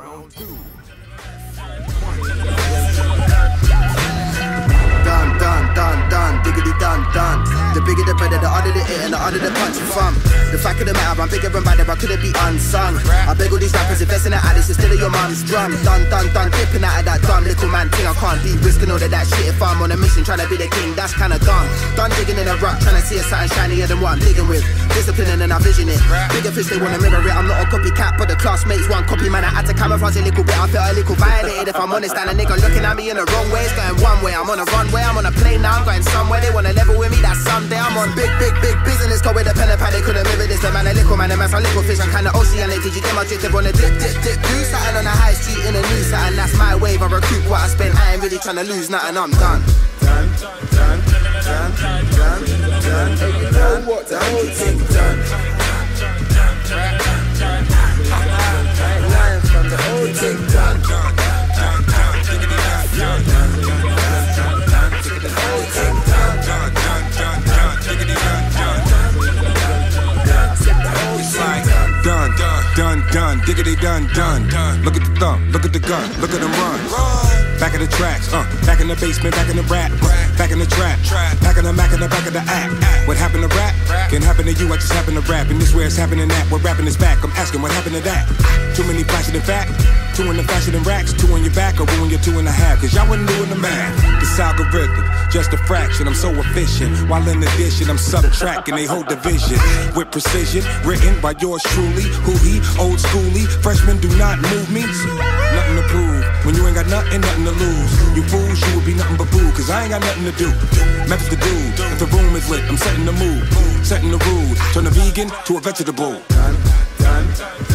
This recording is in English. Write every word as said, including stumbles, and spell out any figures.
Round two. Done, done, done, done, diggity done, done. The bigger the better, the harder the hit and the harder the punch from. The fact of the matter, I'm bigger and badder, I couldn't be unsung. I beg all these rappers, invest in the Alice instead of your mum's drum. Done, done, done, dipping out of that dumb little man thing. I can't be risking all of that shit if I'm on a mission trying to be the king, that's kinda dumb. Done digging in a rock, trying to see a something shinier than what I'm digging with. Disciplining and I vision it. Bigger fish, they wanna mirror it. I'm not a copycat, but the classmates want copy, man. I had to camouflage a little bit, I felt a little violated. If I'm honest, and a nigga looking at me in the wrong way, it's going one way. I'm on a runway, I'm on a plane now, I'm going somewhere. They wanna level with me, that someday I'm on big, big, big business. Go with a pen and pad, they couldn't mirror this. The man a little man, the man's a little fish. I'm kinda oceanic. Did you get my drift? On a dip, dip, dip, do something on the high street in a new something. That's my wave, I recoup what I spent. I ain't really trying to lose nothing, I'm done. Done, done, done, done, done. Hey, you know what the whole thing done. I ain't lying from the whole thing done. Done, done, done, diggity done, done. Look at the thumb, look at the gun, look at them run. Back of the tracks, uh, back in the basement, back in the rap, back in the trap, back in the Mac in the back of the act. What happened to rap? Can happen to you, I just happen to rap. And this where it's happening at, what rapping is back. I'm asking what happened to that. Too many flashing in fact, two in the fashion and racks, two on your back, or ruin your two and a half. Cause y'all wasn't doing the math. This algorithm, just a fraction, I'm so efficient. While in addition, I'm subtracting a whole division. With precision, written by yours truly. Who he, old schooly, freshmen do not move me. Nothing to prove, when you ain't got nothing, nothing to lose. You fools, you will be nothing but boo, cause I ain't got nothing to do. Methods to do, if the room is lit, I'm setting the mood. Setting the rules, turn a vegan to a vegetable. Done, done.